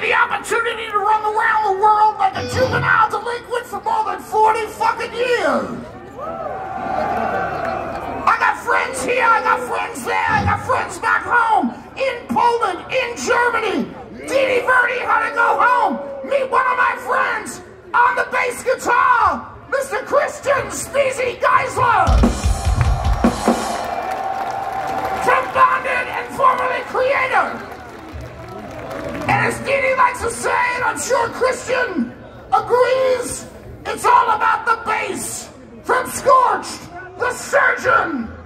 the opportunity to run around the world like a juvenile delinquent for more than 40 fucking years. I got friends here, I got friends there, I got friends back home, in Poland, in Germany. Didi Verdi had to go home. Meet one of my friends on the bass guitar, Mr. Christian Speezy Geisler. From Bonded and formerly Creator. And as Didi likes to say, and I'm sure Christian agrees, it's all about the bass. From Scorched, The Surgeon,